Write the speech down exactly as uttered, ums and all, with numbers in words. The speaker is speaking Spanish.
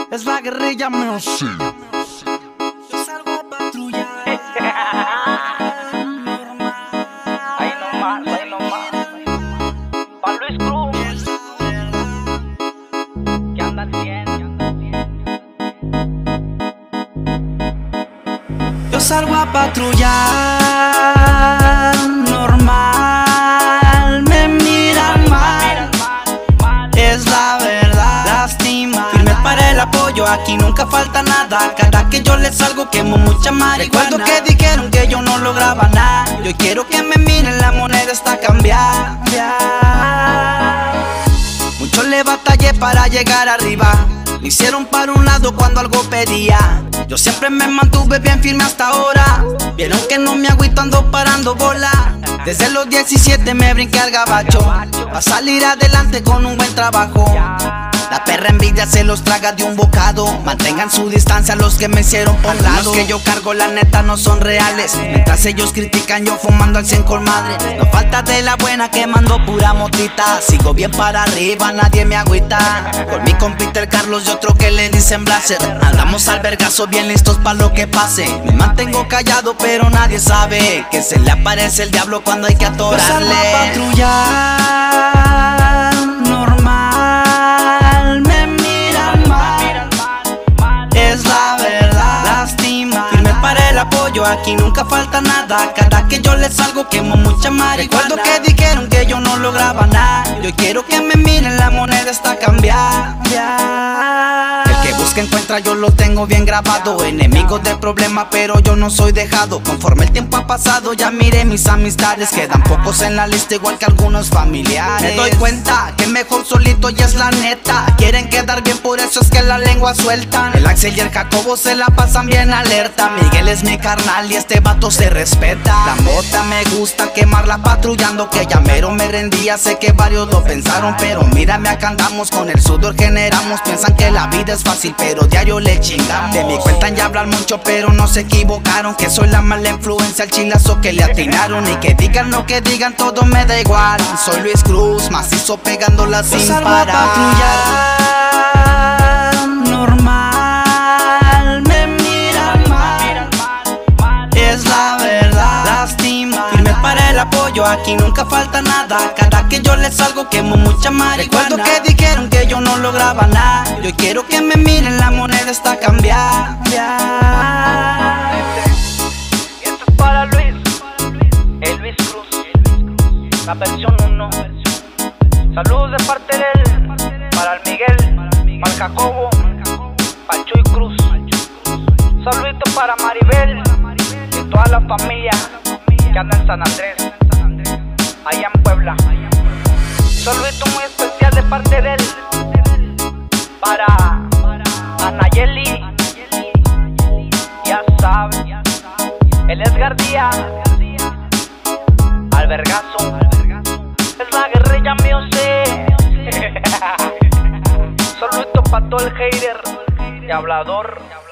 Es la guerrilla music. Yo salgo a patrullar. Ahí nomás, ahí nomás. Pa' Luis Cruz, que anda al cien. Yo salgo a patrullar. Normal, me miran mal. Es la verdad, lástima. Firme para el apoyo, aquí nunca falta nada. Cada que yo les salgo quemo mucha marihuana. Recuerdo que dijeron que yo no lograba nada. Yo quiero que me miren, la moneda está cambiada. Mucho le batallé para llegar arriba. Me hicieron para un lado cuando algo pedía. Yo siempre me mantuve bien firme hasta ahora. Vieron que no me agüito, ando parando bola. Desde los diecisiete me brinqué al gabacho, a salir adelante con un buen trabajo. La perra envidia se los traga de un bocado. Mantengan su distancia los que me hicieron por lado. Los que yo cargo la neta no son reales. Mientras ellos critican yo fumando al cien con madre. No falta de la buena quemando pura motita. Sigo bien para arriba, nadie me agüita. Con mi compita el Carlos y otro que le dicen Blaser. Andamos al vergazo bien listos pa' lo que pase. Me mantengo callado pero nadie sabe que se le aparece el diablo cuando hay que atorarle. Yo salgo a patrullar. Normal, me miran mal. Es la verdad, lástima. Firme para el apoyo, aquí nunca falta nada. Cada que yo les salgo quemo mucha marihuana. Recuerdo que dijeron que yo no lograba nada. Yo quiero que me miren, la moneda está cambiada. El que busca encuentra, yo lo tengo bien grabado. Enemigos de problema pero yo no soy dejado. Conforme el tiempo ha pasado ya miré mis amistades. Quedan pocos en la lista igual que algunos familiares. Me doy cuenta que mejor solito y es la neta. Quieren quedar bien, por eso es que la lengua sueltan. El Axel y el Jacobo se la pasan bien alerta. Miguel es mi carnal y este vato se respeta. La mota me gusta quemarla patrullando. Que ya mero me rendía, sé que varios lo pensaron. Pero mírame, acá andamos, con el sudor generamos. Piensan que la vida es fácil pero diario le chingamos. De mi cuentan ya hablan mucho pero no se equivocaron. Que soy la mala influencia, el chilazo que le atinaron. Y que digan lo que digan, todo me da igual. Soy Luis Cruz, macizo pegándola sin parar. A patrullar. Normal, me miran mal. Es la verdad, lástima. Firme para el apoyo, aquí nunca falta nada. Cada que yo les salgo quemo mucha marihuana. Recuerdo que dijeron que yo no lograba nada. Yo quiero que me miren, la moneda está cambiada. Y esto es para Luis, el Luis Cruz, la versión uno. Saludos de parte de él, para el Miguel, para el Jacobo, para el Chuy Cruz. Saludito para Maribel y toda la familia que anda en San Andrés, allá en Puebla. Saludito muy especial de parte de él para Anayeli, ya sabes, el Edgar Díaz, Albergazo, es la guerrilla music. Saludito para todo el hater y hablador.